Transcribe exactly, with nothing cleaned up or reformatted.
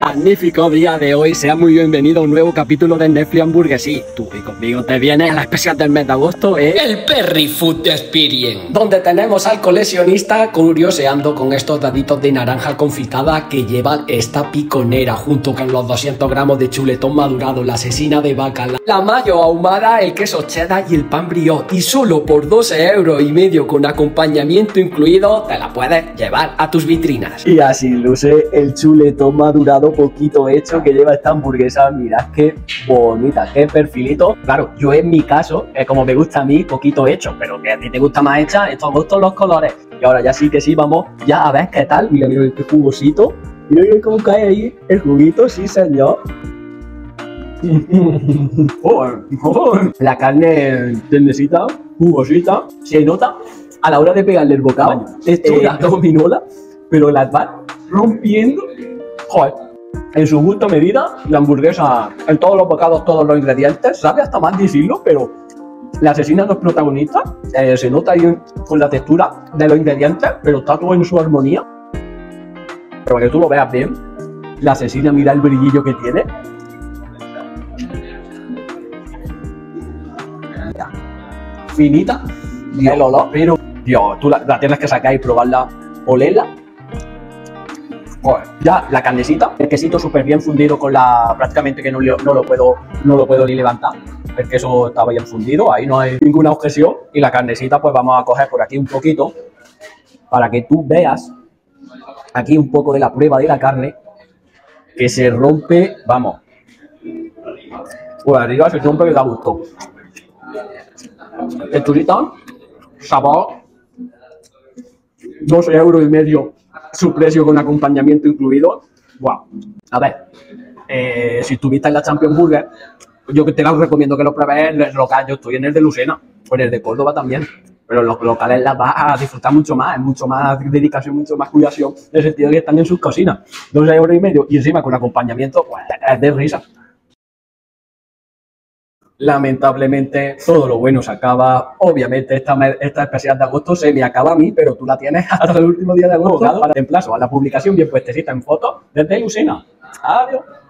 Magnífico día de hoy, sea muy bienvenido a un nuevo capítulo de Netflix Hamburguesí. Tú y conmigo te viene a la especial del mes de agosto, ¿eh? El Perry Food Experience, donde tenemos al coleccionista curioseando con estos daditos de naranja confitada que llevan esta piconera, junto con los doscientos gramos de chuletón madurado, la cecina de vaca, la, la mayo ahumada, el queso cheddar y el pan brioche. Y solo por doce euros y medio con acompañamiento incluido, te la puedes llevar a tus vitrinas. Y así luce el chuletón madurado poquito hecho que lleva esta hamburguesa. Mirad qué bonita, qué perfilito. Claro, yo en mi caso, es como me gusta a mí, poquito hecho, pero que a ti te gusta más hecha, estos gustos los colores. Y ahora ya sí que sí, vamos ya a ver qué tal. Mira, mira este jugosito. Mira, mira cómo cae ahí el juguito, sí señor. Oh, oh. La carne tendecita, jugosita, se nota a la hora de pegarle el bocado, textura eh, gominola, pero las va rompiendo. Joder, en su justa medida, la hamburguesa, en todos los bocados, todos los ingredientes, sabe hasta más decirlo, pero la asesina no es protagonista, eh, se nota ahí con la textura de los ingredientes, pero está todo en su armonía. Pero para que tú lo veas bien, la asesina, mira el brillillo que tiene. Mira, finita, el olor, pero Dios, tú la, la tienes que sacar y probarla, olerla. Joder, ya la carnecita, el quesito súper bien fundido con la, prácticamente que no, no lo puedo, no lo puedo ni levantar. El queso estaba bien fundido, ahí no hay ninguna objeción. Y la carnecita, pues vamos a coger por aquí un poquito para que tú veas aquí un poco de la prueba de la carne que se rompe, vamos, por arriba se rompe que da gusto. Texturita, sabor, doce euros y medio su precio con acompañamiento incluido. Wow. A ver, eh, si estuviste en la Champions Burger, yo que te lo recomiendo que lo pruebes en el local. Yo estoy en el de Lucena, o en el de Córdoba también, pero los locales las vas a disfrutar mucho más, es mucho más dedicación, mucho más cuidación, en el sentido de que están en sus cocinas. doce euros y medio y encima con acompañamiento, pues es de risa. Lamentablemente todo lo bueno se acaba. Obviamente esta, esta especial de agosto se me acaba a mí, pero tú la tienes hasta el último día de agosto. Para te emplazo a la publicación bien puestecita en fotos desde Lucena. Adiós.